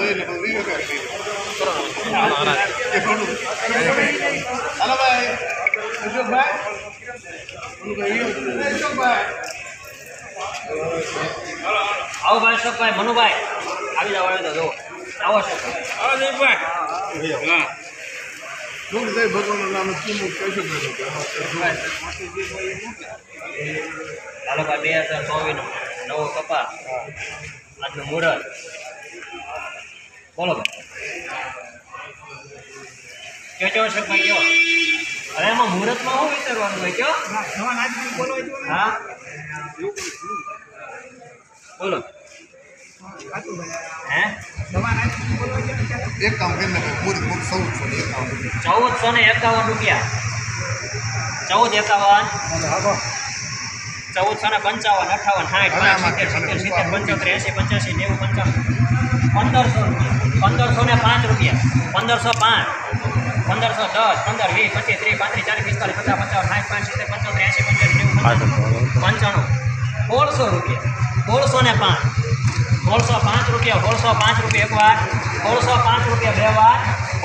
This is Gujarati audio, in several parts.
આવો ભાઈ અશોકભાઈ મનુભાઈ આવી જાવ આવે તો જો આવો અશોકભાઈ આવો જયભાઈ હા ભગવાનનું નામ કીમું કહીશું હાલો ભાઈ 2024 નવો કપા આજનું મુહૂર્ત બોલો ભાઈ કયો અશોકભાઈ કયો હવે એમાં મુહૂર્તમાં શું વિચારવાનું હોય કયો હા બોલો હે એક કામ કરીને 1451 રૂપિયા 1451 1455 58 60 70 70 75 80 85 90 85 1505 રૂપિયા 1510 15 20 25 30 35 40 50 55 60 55 90 55 1605 1605 રૂપિયા એક વાર 1605 રૂપિયા બે વાર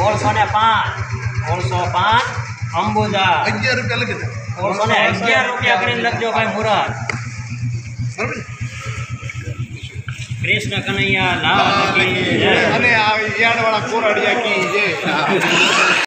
1605 અંબુજા 11 રૂપિયા લખી દે 1611 રૂપિયા કરીને લખજો ભાઈ મુરાદ કૃષ્ણ કનૈયા લાલ કી જય અને આ યાદ વાળા કોરડિયા કી જય